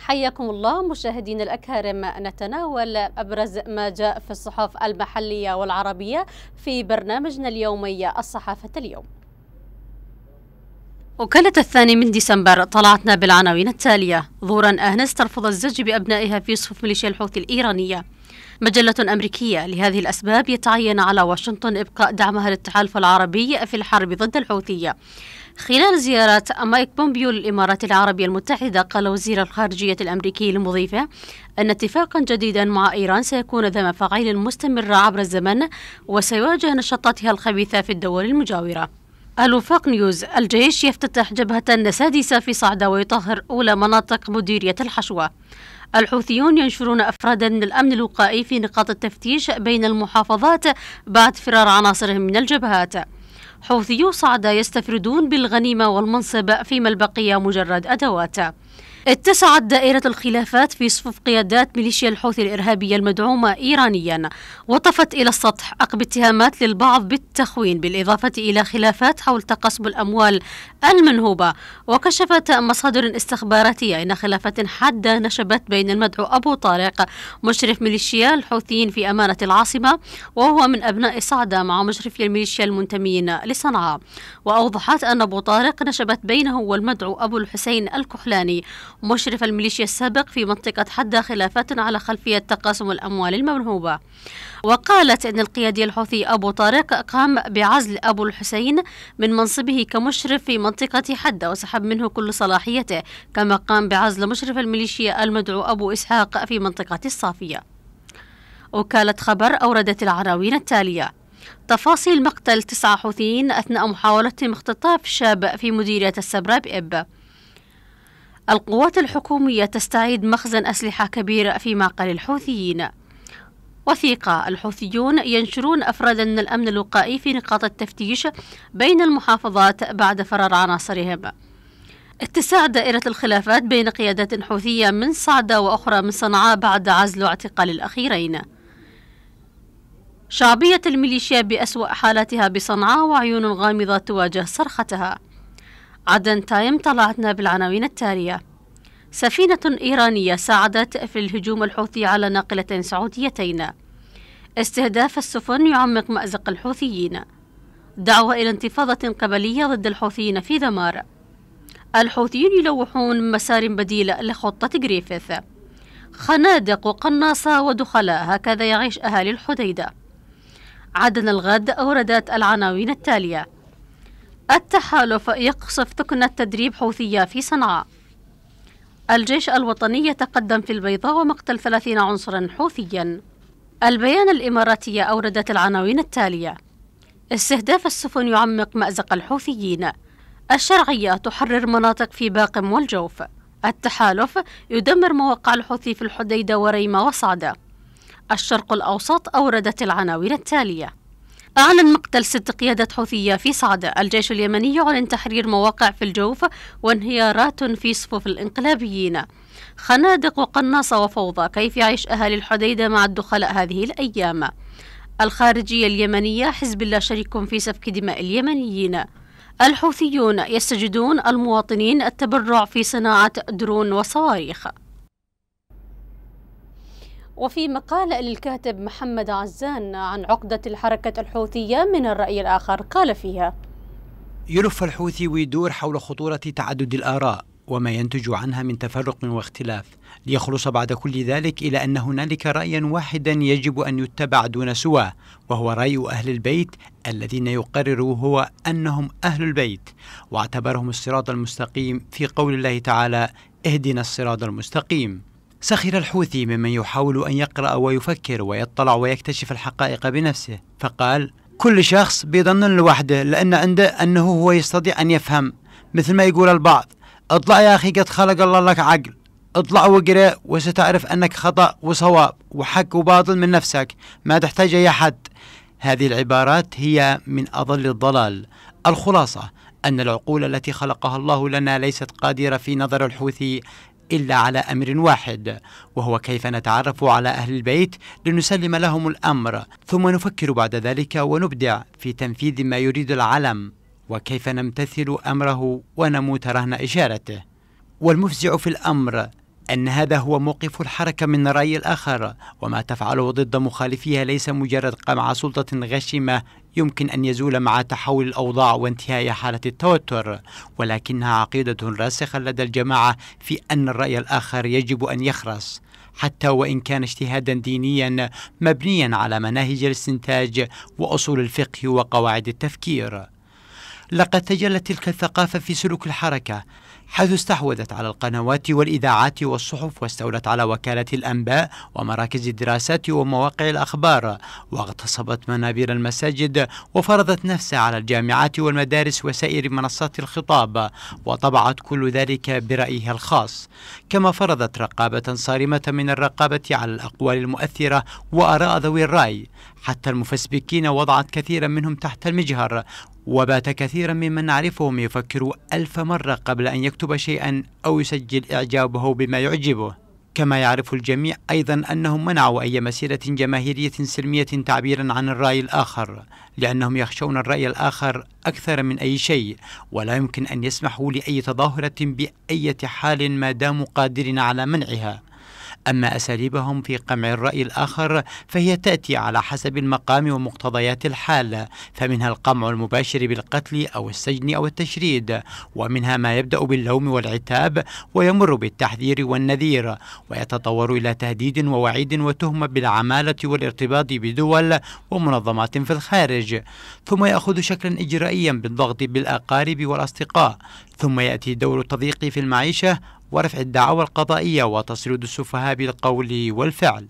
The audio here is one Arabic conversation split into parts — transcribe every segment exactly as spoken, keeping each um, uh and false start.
حياكم الله مشاهدينا الأكارم، نتناول أبرز ما جاء في الصحف المحلية والعربية في برنامجنا اليومي الصحافة اليوم. وكالة الثاني من ديسمبر طلعتنا بالعناوين التالية: ظهورا أهنس ترفض الزج بأبنائها في صفوف ميليشيا الحوثي الإيرانية. مجلة أمريكية: لهذه الأسباب يتعين على واشنطن إبقاء دعمها للتحالف العربي في الحرب ضد الحوثية. خلال زيارة مايك بومبيو للإمارات العربية المتحدة، قال وزير الخارجية الأمريكي المضيفة أن اتفاقا جديدا مع إيران سيكون ذا مفاعيل مستمرة عبر الزمن وسيواجه نشاطاتها الخبيثة في الدول المجاورة. الوفاق نيوز: الجيش يفتتح جبهة سادسة في صعدة ويطهر أولى مناطق مديرية الحشوة. الحوثيون ينشرون أفرادا من الأمن الوقائي في نقاط التفتيش بين المحافظات بعد فرار عناصرهم من الجبهات. حوثيو صعدة يستفردون بالغنيمة والمنصب فيما البقية مجرد أدوات. اتسعت دائرة الخلافات في صفوف قيادات ميليشيا الحوثي الإرهابية المدعومة إيرانيا، وطفت إلى السطح عقب اتهامات للبعض بالتخوين، بالإضافة إلى خلافات حول تقاسم الأموال المنهوبة. وكشفت مصادر استخباراتية أن خلافات حادة نشبت بين المدعو أبو طارق مشرف ميليشيا الحوثيين في أمانة العاصمة، وهو من أبناء صعدة، مع مشرفي الميليشيا المنتمين لصنعاء. وأوضحت أن أبو طارق نشبت بينه والمدعو أبو الحسين الكحلاني مشرف الميليشيا السابق في منطقة حدة خلافات على خلفية تقاسم الأموال المنهوبة. وقالت أن القيادي الحوثي أبو طارق قام بعزل أبو الحسين من منصبه كمشرف في منطقة حدة وسحب منه كل صلاحيته، كما قام بعزل مشرف الميليشيا المدعو أبو إسحاق في منطقة الصافية. وكالة خبر أوردت العناوين التالية: تفاصيل مقتل تسعة حوثيين أثناء محاولتهم اختطاف شاب في مديرية السبرة بإب. القوات الحكومية تستعيد مخزن أسلحة كبير في معقل الحوثيين. وثيقة: الحوثيون ينشرون أفرادا من الأمن الوقائي في نقاط التفتيش بين المحافظات بعد فرار عناصرهم. اتساع دائرة الخلافات بين قيادات حوثية من صعدة وأخرى من صنعاء بعد عزل واعتقال الأخيرين. شعبية الميليشيا بأسوأ حالاتها بصنعاء وعيون غامضة تواجه صرختها. عدن تايم طلعتنا بالعناوين التالية: سفينة إيرانية ساعدت في الهجوم الحوثي على ناقلتين سعوديتين. استهداف السفن يعمق مأزق الحوثيين. دعوة إلى انتفاضة قبلية ضد الحوثيين في ذمار. الحوثيون يلوحون مسار بديل لخطة غريفيث. خنادق وقناصة ودخلاء، هكذا يعيش أهالي الحديدة. عدن الغد أوردت العناوين التالية: التحالف يقصف ثكنة تدريب حوثية في صنعاء. الجيش الوطني يتقدم في البيضاء ومقتل ثلاثين عنصرا حوثيا. البيان الإماراتية أوردت العناوين التالية: استهداف السفن يعمق مأزق الحوثيين. الشرعية تحرر مناطق في باقم والجوف. التحالف يدمر مواقع الحوثي في الحديدة وريمة وصعدة. الشرق الأوسط أوردت العناوين التالية: أعلن مقتل ست قيادات حوثية في صعدة. الجيش اليمني يعلن تحرير مواقع في الجوف وانهيارات في صفوف الانقلابيين. خنادق وقناصة وفوضى، كيف يعيش أهالي الحديدة مع الدخلاء هذه الأيام. الخارجية اليمنية: حزب الله شريك في سفك دماء اليمنيين. الحوثيون يستجدون المواطنين التبرع في صناعة درون وصواريخ. وفي مقال للكاتب محمد عزان عن عقدة الحركة الحوثية من الرأي الآخر، قال فيها: يلف الحوثي ويدور حول خطورة تعدد الآراء وما ينتج عنها من تفرق واختلاف، ليخلص بعد كل ذلك إلى أن هنالك رأيا واحدا يجب أن يتبع دون سواه، وهو رأي أهل البيت الذين يقرروا هو أنهم أهل البيت، واعتبرهم الصراط المستقيم في قول الله تعالى: اهدنا الصراط المستقيم. سخر الحوثي ممن يحاول أن يقرأ ويفكر ويطلع ويكتشف الحقائق بنفسه، فقال: كل شخص بيظن لوحده لأن عنده أنه هو يستطيع أن يفهم، مثل ما يقول البعض: اطلع يا أخي قد خلق الله لك عقل، اطلع وقرأ وستعرف أنك خطأ وصواب وحق وباطل من نفسك، ما تحتاج أي أحد. هذه العبارات هي من أضل الضلال. الخلاصة أن العقول التي خلقها الله لنا ليست قادرة في نظر الحوثي إلا على أمر واحد، وهو كيف نتعرف على أهل البيت لنسلم لهم الأمر، ثم نفكر بعد ذلك ونبدع في تنفيذ ما يريد العلم، وكيف نمتثل أمره ونموت رهن إشارته. والمفزع في الأمر أن هذا هو موقف الحركة من الرأي الآخر، وما تفعله ضد مخالفيها ليس مجرد قمع سلطة غشيمة يمكن أن يزول مع تحول الأوضاع وانتهاء حالة التوتر، ولكنها عقيدة راسخة لدى الجماعة في أن الرأي الآخر يجب أن يخرس، حتى وإن كان اجتهادا دينيا مبنيا على مناهج الاستنتاج وأصول الفقه وقواعد التفكير. لقد تجلت تلك الثقافة في سلوك الحركة، حيث استحوذت على القنوات والإذاعات والصحف، واستولت على وكالة الأنباء ومراكز الدراسات ومواقع الأخبار، واغتصبت منابر المساجد، وفرضت نفسها على الجامعات والمدارس وسائر منصات الخطاب، وطبعت كل ذلك برأيها الخاص، كما فرضت رقابة صارمة من الرقابة على الأقوال المؤثرة وآراء ذوي الرأي، حتى المفسبكين وضعت كثيرا منهم تحت المجهر، وبات كثيرا ممن نعرفهم يفكر ألف مرة قبل أن يكتب شيئا أو يسجل إعجابه بما يعجبه. كما يعرف الجميع أيضا أنهم منعوا أي مسيرة جماهيرية سلمية تعبيرا عن الرأي الآخر، لأنهم يخشون الرأي الآخر أكثر من أي شيء، ولا يمكن أن يسمحوا لأي تظاهرة بأي حال ما داموا قادرين على منعها. أما أساليبهم في قمع الرأي الآخر فهي تأتي على حسب المقام ومقتضيات الحال، فمنها القمع المباشر بالقتل أو السجن أو التشريد، ومنها ما يبدأ باللوم والعتاب ويمر بالتحذير والنذير، ويتطور إلى تهديد ووعيد وتهمة بالعمالة والارتباط بدول ومنظمات في الخارج، ثم يأخذ شكلا إجرائيا بالضغط بالأقارب والأصدقاء، ثم يأتي دور التضييق في المعيشة ورفع الدعاوى القضائية وتصريد السفهاء بالقول والفعل.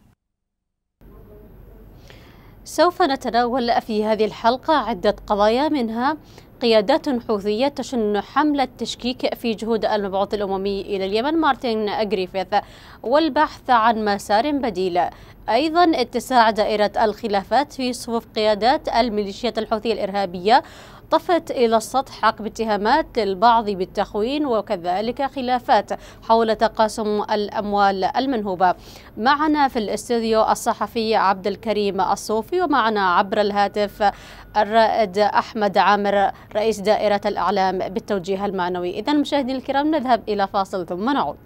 سوف نتناول في هذه الحلقة عدة قضايا، منها قيادات حوثية تشن حملة تشكيك في جهود المبعوث الأممي إلى اليمن مارتن غريفيث والبحث عن مسار بديل، أيضا اتساع دائرة الخلافات في صفوف قيادات الميليشيات الحوثية الإرهابية طفت إلى السطح عقب اتهامات البعض بالتخوين، وكذلك خلافات حول تقاسم الأموال المنهوبة. معنا في الاستوديو الصحفي عبد الكريم الصوفي، ومعنا عبر الهاتف الرائد أحمد عامر رئيس دائرة الإعلام بالتوجيه المعنوي. إذن مشاهدينا الكرام نذهب إلى فاصل ثم نعود.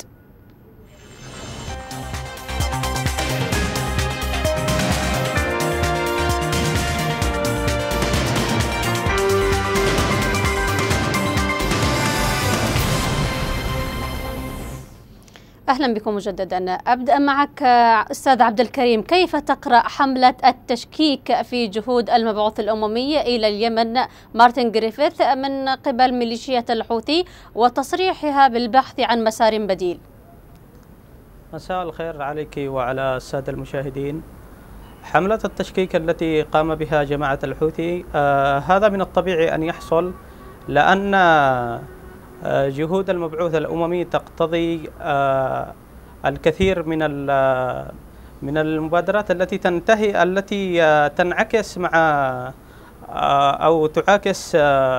أهلا بكم مجددا. أبدأ معك أستاذ عبد الكريم، كيف تقرأ حملة التشكيك في جهود المبعوث الأممي إلى اليمن مارتن غريفيث من قبل ميليشيات الحوثي وتصريحها بالبحث عن مسار بديل؟ مساء الخير عليك وعلى السادة المشاهدين. حملة التشكيك التي قام بها جماعة الحوثي آه هذا من الطبيعي أن يحصل، لأن جهود المبعوث الأممي تقتضي الكثير من من المبادرات التي تنتهي التي تنعكس مع أو تعاكس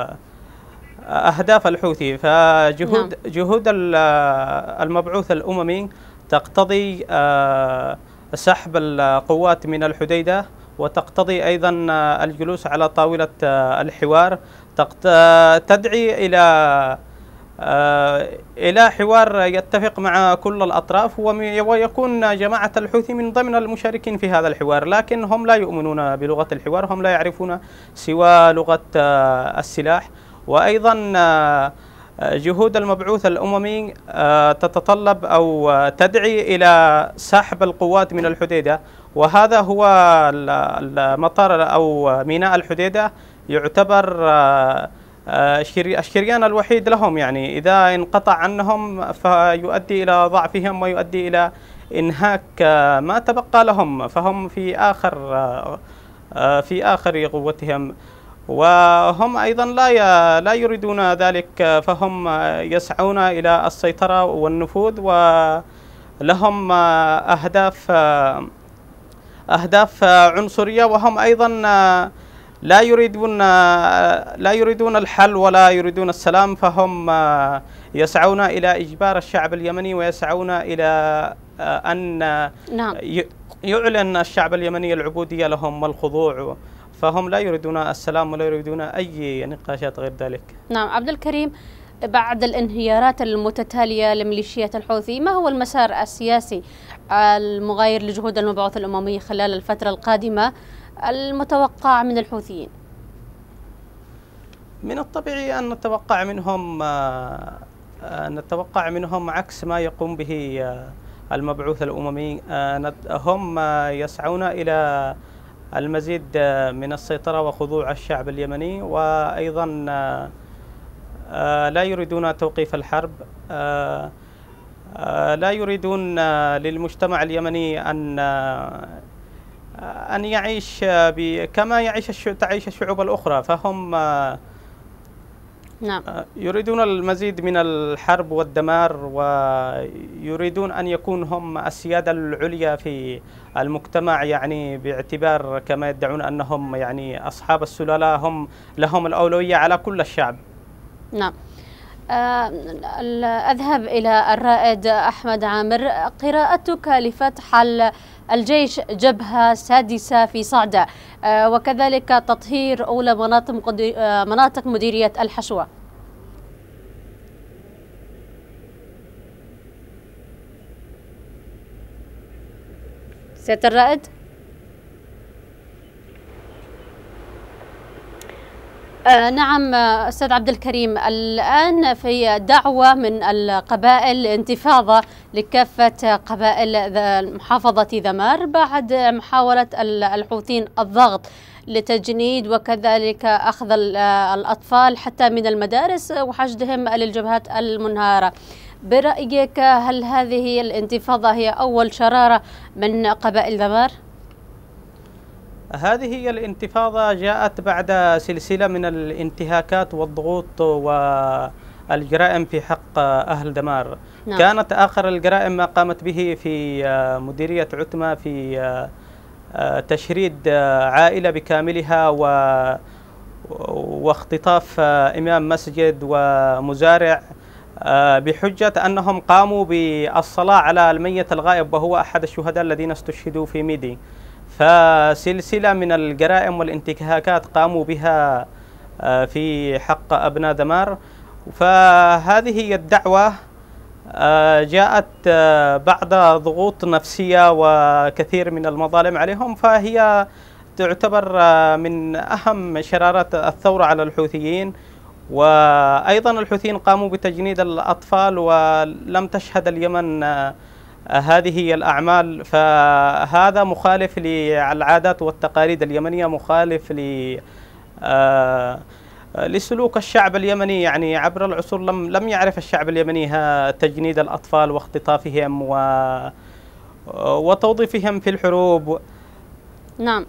أهداف الحوثي. فجهود جهود المبعوث الأممي تقتضي سحب القوات من الحديدة، وتقتضي أيضا الجلوس على طاولة الحوار، تدعي إلى إلى حوار يتفق مع كل الأطراف، ويكون جماعة الحوثي من ضمن المشاركين في هذا الحوار، لكن هم لا يؤمنون بلغة الحوار، هم لا يعرفون سوى لغة السلاح. وأيضا جهود المبعوث الأممي تتطلب أو تدعي إلى سحب القوات من الحديدة، وهذا هو المطار أو ميناء الحديدة يعتبر الشريان الوحيد لهم، يعني إذا انقطع عنهم فيؤدي إلى ضعفهم ويؤدي إلى إنهاك ما تبقى لهم، فهم في آخر في آخر قوتهم، وهم أيضا لا لا يريدون ذلك، فهم يسعون إلى السيطرة والنفوذ، ولهم أهداف أهداف عنصرية، وهم أيضا لا يريدون لا يريدون الحل ولا يريدون السلام، فهم يسعون إلى إجبار الشعب اليمني، ويسعون إلى أن نعم. يعلن الشعب اليمني العبودية لهم والخضوع، فهم لا يريدون السلام ولا يريدون أي نقاشات غير ذلك. نعم عبد الكريم، بعد الانهيارات المتتالية لميليشيات الحوثي، ما هو المسار السياسي المغاير لجهود المبعوث الأممي خلال الفترة القادمة المتوقع من الحوثيين؟ من الطبيعي أن نتوقع منهم أن نتوقع منهم عكس ما يقوم به المبعوث الأممي. هم يسعون إلى المزيد من السيطرة وخضوع الشعب اليمني، وأيضا لا يريدون توقيف الحرب، لا يريدون للمجتمع اليمني أن أن يعيش كما يعيش تعيش الشعوب الأخرى. فهم نعم. يريدون المزيد من الحرب والدمار، ويريدون أن يكون هم السيادة العليا في المجتمع، يعني باعتبار كما يدعون أنهم يعني أصحاب السلالة، هم لهم الأولوية على كل الشعب. نعم. أذهب إلى الرائد أحمد عامر. قراءتك لفتح الجيش جبهة سادسة في صعدة وكذلك تطهير أولى مناطق مناطق مديرية الحشوة. سيادة الرائد. آه نعم أستاذ عبد الكريم، الآن في دعوة من القبائل لانتفاضة لكافة قبائل محافظة ذمار بعد محاولة الحوثيين الضغط لتجنيد وكذلك أخذ الأطفال حتى من المدارس وحشدهم للجبهات المنهارة. برأيك هل هذه الانتفاضة هي أول شرارة من قبائل ذمار؟ هذه هي الانتفاضة جاءت بعد سلسلة من الانتهاكات والضغوط والجرائم في حق أهل دمار. نعم. كانت آخر الجرائم ما قامت به في مديرية عتمة في تشريد عائلة بكاملها و واختطاف إمام مسجد ومزارع بحجة أنهم قاموا بالصلاة على الميت الغائب وهو أحد الشهداء الذين استشهدوا في ميدي. فسلسلة من الجرائم والانتهاكات قاموا بها في حق أبناء ذمار. فهذه هي الدعوة جاءت بعد ضغوط نفسية وكثير من المظالم عليهم، فهي تعتبر من أهم شرارات الثورة على الحوثيين. وأيضا الحوثيين قاموا بتجنيد الأطفال ولم تشهد اليمن هذه هي الأعمال، فهذا مخالف للعادات والتقاليد اليمنية، مخالف ل لسلوك الشعب اليمني. يعني عبر العصور لم لم يعرف الشعب اليمني تجنيد الأطفال واختطافهم و وتوظيفهم في الحروب. نعم.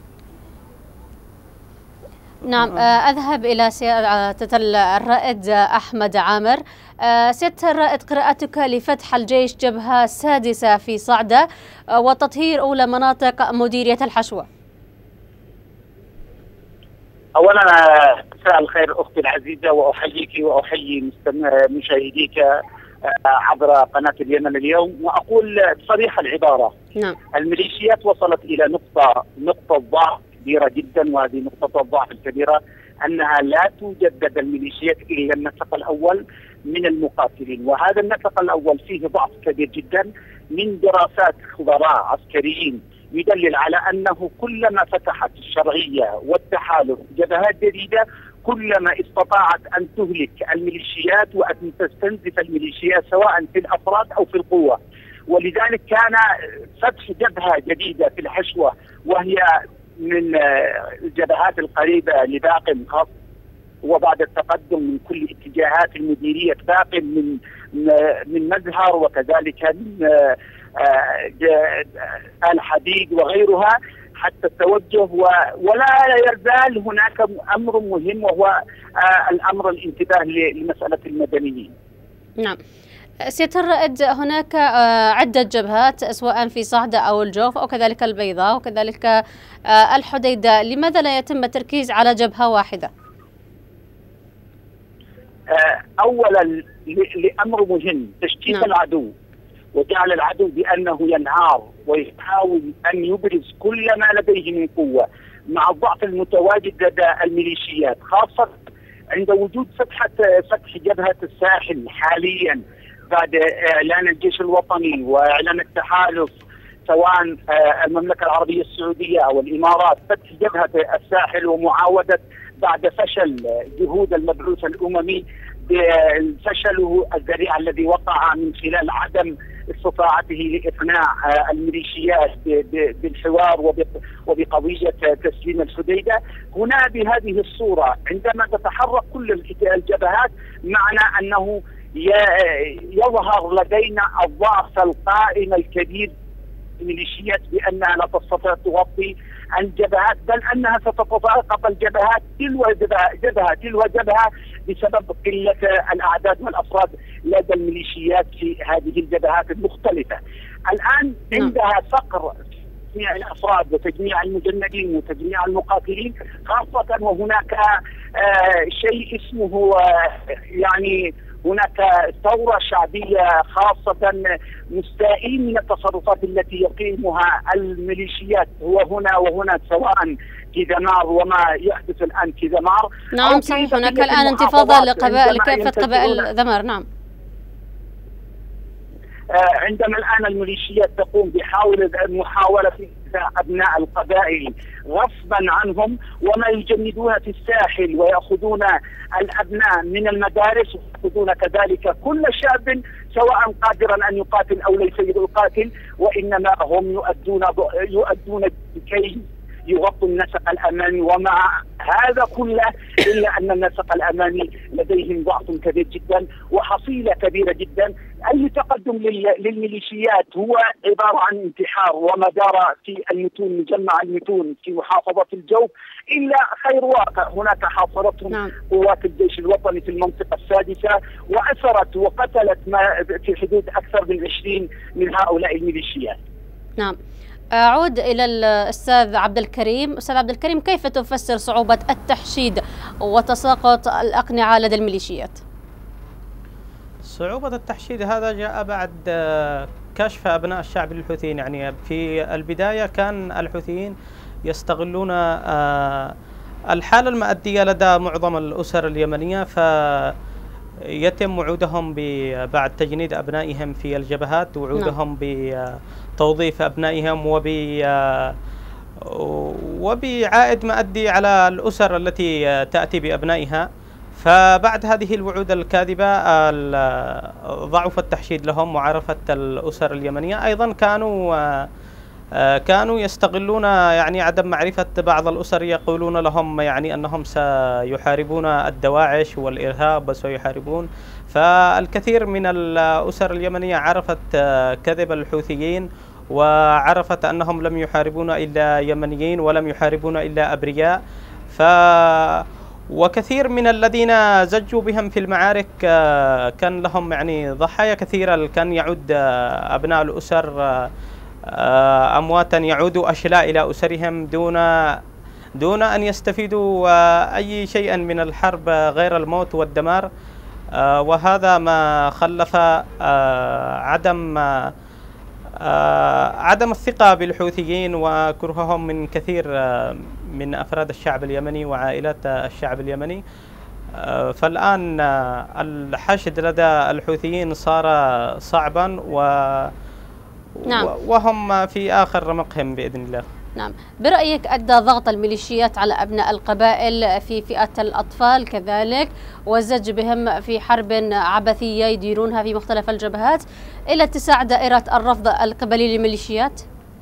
نعم. أذهب إلى سيادة الرائد أحمد عامر. سيادة الرائد، قراءتك لفتح الجيش جبهة سادسة في صعدة وتطهير أولى مناطق مديرية الحشوة. أولا مساء الخير أختي العزيزة، وأحييك وأحيي مشاهديك عبر قناة اليمن اليوم، وأقول بصريح العبارة. نعم. الميليشيات وصلت إلى نقطة نقطة ضعف كبيرة جدا، وهذه نقطة الضعف الكبيرة أنها لا توجد لدى الميليشيات إلا النسق الأول من المقاتلين، وهذا النسق الأول فيه ضعف كبير جدا. من دراسات خبراء عسكريين يدلل على أنه كلما فتحت الشرعية والتحالف جبهات جديدة كلما استطاعت أن تهلك الميليشيات وأن تستنزف الميليشيات سواء في الأفراد أو في القوة. ولذلك كان فتح جبهة جديدة في الحشوة، وهي من الجبهات القريبة لباقم، خاص وبعد التقدم من كل اتجاهات المديرية باقم من من مزهر وكذلك من آل حديد وغيرها حتى التوجه، ولا يزال هناك أمر مهم وهو الأمر الانتباه لمسألة المدنيين. نعم. سيادة الرائد، هناك عدة جبهات سواء في صعدة أو الجوف أو كذلك البيضاء وكذلك الحديدة، لماذا لا يتم التركيز على جبهة واحدة؟ أولا لأمر مهم، تشتيت نعم. العدو وجعل العدو بأنه ينهار ويحاول أن يبرز كل ما لديه من قوة مع الضعف المتواجد لدى الميليشيات، خاصة عند وجود فتحة فتح جبهة الساحل حاليا بعد إعلان الجيش الوطني وإعلان التحالف سواء المملكة العربية السعودية أو الإمارات، فتح جبهة الساحل ومعاودة بعد فشل جهود المبعوث الأممي بفشله الذريع الذي وقع من خلال عدم استطاعته لإقناع الميليشيات بالحوار وبقضية تسليم الحديدة. هنا بهذه الصورة عندما تتحرك كل الجبهات معنى أنه يظهر لدينا الضعف القائم الكبير الميليشيات بأنها لا تستطيع تغطي الجبهات، بل أنها ستتساقط الجبهات تلو جبهة تلو جبهة بسبب قلة الأعداد والأفراد لدى الميليشيات في هذه الجبهات المختلفة. الآن عندها فقر تجميع الأفراد وتجميع المجندين وتجميع المقاتلين خاصة، وهناك آه شيء اسمه آه يعني هناك ثورة شعبية خاصة مستائين من التصرفات التي يقيمها الميليشيات هو هنا وهنا، سواء في دمار وما يحدث الآن في دمار. نعم صحيح، هناك الآن انتفاضة لقبائل كافة قبائل دمار. نعم عندما الآن الميليشيات تقوم بحاول محاولة أبناء القبائل غصبا عنهم وما يجندون في الساحل ويأخذون الأبناء من المدارس ويأخذون كذلك كل شاب سواء قادرا أن يقاتل أو ليس يقاتل، وإنما هم يؤدون يؤدون كي يغطوا النسق الأمامي. ومع هذا كله إلا أن النسق الأمامي لديهم ضعف كبير جدا وحصيلة كبيرة جدا. أي تقدم للميليشيات هو عبارة عن انتحار وما دار في المتون مجمع المتون في محافظة الجوف إلا خير واقع. هناك حاصرتهم نعم. قوات الجيش الوطني في المنطقة السادسة وأسرت وقتلت ما في حدود أكثر من عشرين من هؤلاء الميليشيات. نعم. أعود إلى الأستاذ عبد الكريم. أستاذ عبد الكريم، كيف تفسر صعوبة التحشيد وتساقط الأقنعة لدى الميليشيات؟ صعوبة التحشيد هذا جاء بعد كشف أبناء الشعب للحوثيين. يعني في البداية كان الحوثيين يستغلون الحالة المادية لدى معظم الأسر اليمنية، فيتم وعودهم بعد تجنيد أبنائهم في الجبهات، وعودهم بتوظيف أبنائهم وب وبعائد مادي على الأسر التي تأتي بأبنائها. فبعد هذه الوعود الكاذبة ضعف التحشيد لهم وعرفت الأسر اليمنية. أيضا كانوا كانوا يستغلون يعني عدم معرفة بعض الأسر، يقولون لهم يعني أنهم سيحاربون الدواعش والإرهاب وسيحاربون. فالكثير من الأسر اليمنية عرفت كذب الحوثيين وعرفت أنهم لم يحاربون إلا يمنيين ولم يحاربون إلا أبرياء. ف وكثير من الذين زجوا بهم في المعارك كان لهم يعني ضحايا كثيرة. كان يعود أبناء الأسر أمواتا، يعودوا أشلاء إلى أسرهم دون دون أن يستفيدوا أي شيء من الحرب غير الموت والدمار. وهذا ما خلف عدم عدم الثقة بالحوثيين وكرههم من كثير من أفراد الشعب اليمني وعائلات الشعب اليمني. فالآن الحشد لدى الحوثيين صار صعبا و نعم. وهم في آخر رمقهم بإذن الله. نعم. برأيك أدى ضغط الميليشيات على أبناء القبائل في فئة الأطفال كذلك والزج بهم في حرب عبثية يديرونها في مختلف الجبهات إلى اتساع دائرة الرفض القبلي للميليشيات؟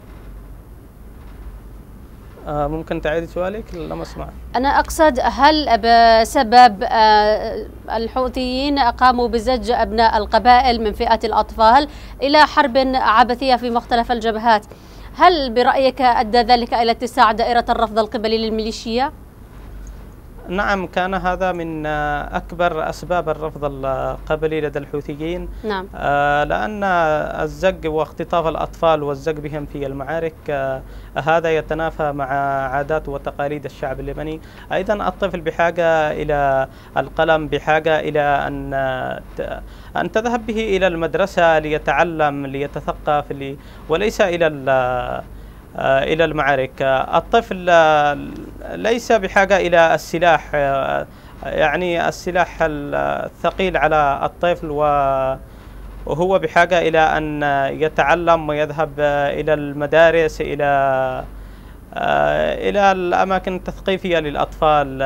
آه ممكن تعيد سؤالك؟ لم أسمع. أنا أقصد هل بسبب آه الحوثيين قاموا بزج أبناء القبائل من فئة الأطفال إلى حرب عبثية في مختلف الجبهات، هل برأيك أدى ذلك إلى اتساع دائرة الرفض القبلي للميليشيا؟ نعم، كان هذا من أكبر أسباب الرفض القبلي لدى الحوثيين. نعم. آه لأن الزج واختطاف الأطفال والزج بهم في المعارك آه هذا يتنافى مع عادات وتقاليد الشعب اليمني. أيضا الطفل بحاجة إلى القلم، بحاجة إلى أن أن تذهب به إلى المدرسة ليتعلم ليتثقف لي وليس إلى إلى المعارك. الطفل ليس بحاجة إلى السلاح يعني السلاح الثقيل على الطفل، وهو بحاجة إلى أن يتعلم ويذهب إلى المدارس، إلى إلى الأماكن التثقيفية للأطفال.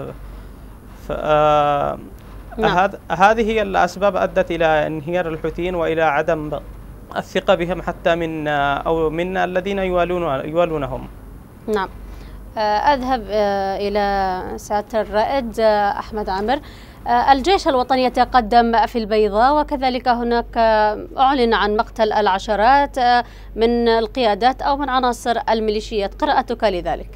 نعم. هذه هي الأسباب أدت إلى انهيار الحوثيين وإلى عدم الثقة بهم حتى من أو من الذين يوالون يوالونهم. نعم. أذهب إلى سيادة الرائد أحمد عامر. الجيش الوطني يتقدم في البيضاء، وكذلك هناك أعلن عن مقتل العشرات من القيادات أو من عناصر الميليشيات، قراءتك لذلك؟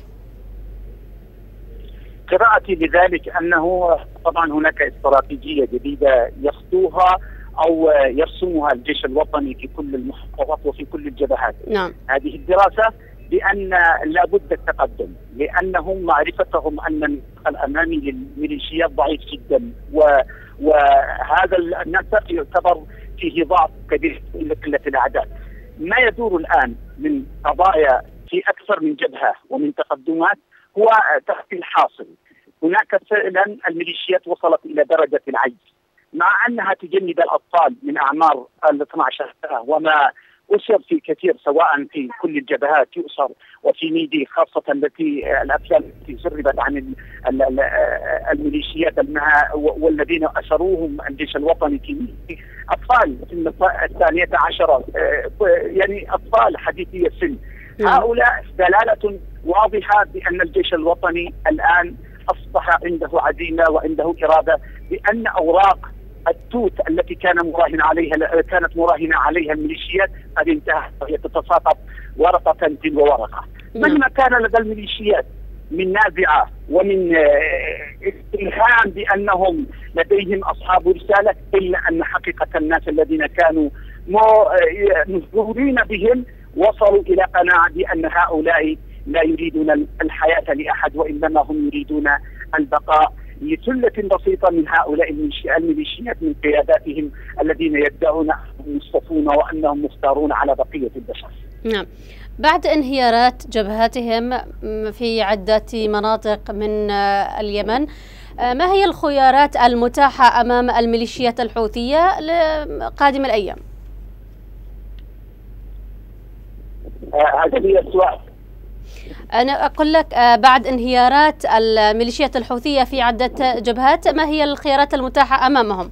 قراءتي لذلك أنه طبعا هناك استراتيجية جديدة يخطوها أو يرسمها الجيش الوطني في كل المحافظات وفي كل الجبهات. نعم. هذه الدراسة بأن لابد التقدم، لأنهم معرفتهم أن النسق الأمامي للميليشيات ضعيف جدا، وهذا النسق يعتبر فيه ضعف كبير لقلة الأعداد. ما يدور الآن من قضايا في أكثر من جبهة ومن تقدمات هو تحصيل حاصل. هناك فعلا الميليشيات وصلت إلى درجة العجز، مع أنها تجند الأطفال من أعمار ال اثنتي عشرة سنة، وما أسر في كثير سواء في كل الجبهات يؤسر، وفي ميدي خاصة التي الأفلام التي سربت عن الميليشيات والذين أسروهم الجيش الوطني في ميدي أطفال في الثانية عشرة، يعني أطفال حديثي السن. هؤلاء دلالة واضحة بأن الجيش الوطني الآن أصبح عنده عزيمة وعنده إرادة، بأن أوراق التوت التي كان مراهن عليها كانت مراهنة عليها الميليشيات قد انتهت، وهي تتساقط ورقة تلو ورقة. مهما كان لدى الميليشيات من نازعة ومن اتهام بأنهم لديهم أصحاب رسالة، إلا أن حقيقة الناس الذين كانوا مذعورين بهم وصلوا إلى قناعة بأن هؤلاء لا يريدون الحياة لأحد، وإنما هم يريدون البقاء لثلة بسيطة من هؤلاء الميليشيات من قياداتهم الذين يدعون أنهم مصطفون وأنهم مختارون على بقية البشر. نعم. بعد انهيارات جبهاتهم في عدة مناطق من اليمن، ما هي الخيارات المتاحة أمام الميليشيات الحوثية لقادم الأيام؟ هذا هي السؤال. أنا أقول لك بعد انهيارات الميليشيات الحوثية في عدة جبهات، ما هي الخيارات المتاحة أمامهم؟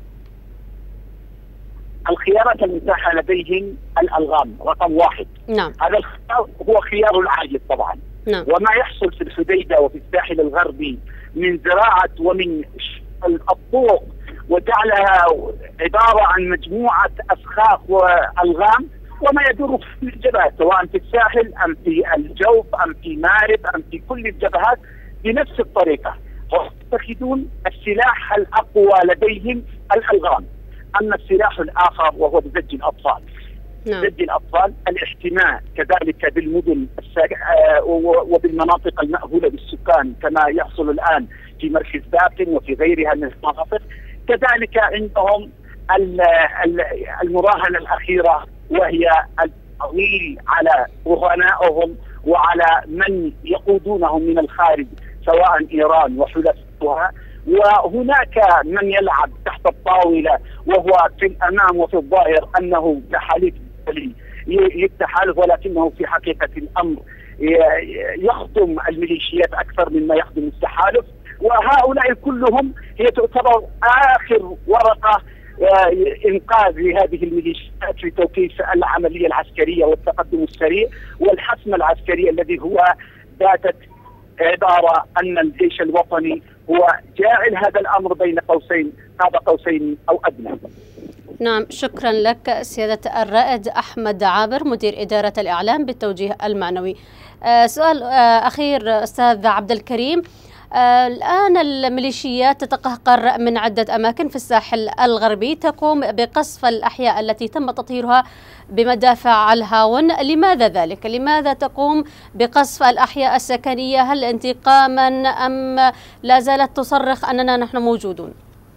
الخيارات المتاحة لديهم الألغام رقم واحد. نعم. هذا الخيار هو خيار العاجل طبعا. نعم. وما يحصل في الحديدة وفي الساحل الغربي من زراعة ومن الطرق وجعلها عبارة عن مجموعة أسخاف وألغام، وما يدور في الجبهات سواء في الساحل أم في الجوف أم في مارب أم في كل الجبهات بنفس الطريقة. ويتخذون السلاح الأقوى لديهم الألغام. أما السلاح الآخر وهو بزج الأطفال. نعم. زج الأطفال، الاحتماء كذلك بالمدن وبالمناطق المأهولة بالسكان كما يحصل الآن في مركز باقم وفي غيرها من المناطق. كذلك عندهم المراهنة الأخيرة، وهي التطويل على رهنائهم وعلى من يقودونهم من الخارج سواء إيران وحلفائها. وهناك من يلعب تحت الطاولة وهو في الأمام وفي الظاهر أنه كحليف يتحالف، ولكنه في حقيقة الأمر يخدم الميليشيات أكثر مما يخدم التحالف. وهؤلاء كلهم هي تعتبر آخر ورقة إنقاذ لهذه الميليشيات في توقيف العملية العسكرية والتقدم السريع والحسم العسكري الذي هو باتت عبارة أن الجيش الوطني هو جاعل هذا الأمر بين قوسين قاب قوسين أو أدنى. نعم، شكرا لك سيادة الرائد أحمد عابر مدير إدارة الإعلام بالتوجيه المعنوي. آه سؤال آه أخير أستاذ عبد الكريم، آه الآن الميليشيات تتقهقر من عدة أماكن في الساحل الغربي، تقوم بقصف الأحياء التي تم تطهيرها بمدافع الهاون. لماذا ذلك؟ لماذا تقوم بقصف الأحياء السكنية؟ هل انتقاما أم لا زالت تصرخ أننا نحن موجودون؟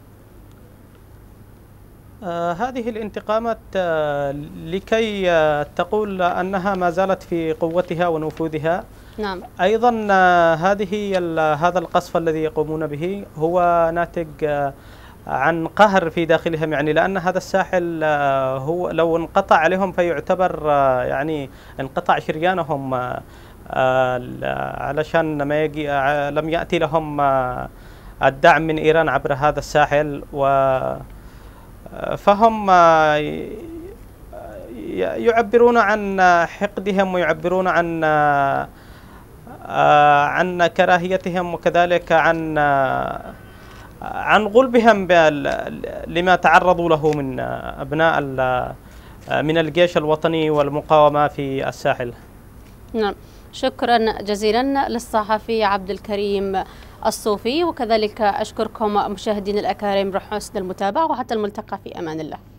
آه هذه الانتقامات آه لكي آه تقول أنها ما زالت في قوتها ونفوذها، نعم. أيضا هذه هذا القصف الذي يقومون به هو ناتج عن قهر في داخلهم، يعني لأن هذا الساحل هو لو انقطع عليهم فيعتبر يعني انقطع شريانهم، علشان ما يجي لم يأتي لهم الدعم من إيران عبر هذا الساحل، و فهم يعبرون عن حقدهم ويعبرون عن عن كراهيتهم، وكذلك عن عن غلبهم لما تعرضوا له من أبناء من الجيش الوطني والمقاومة في الساحل. نعم، شكرا جزيلا للصحفي عبد الكريم الصوفي، وكذلك أشكركم مشاهدين الأكارم حسن المتابعة، وحتى الملتقى في أمان الله.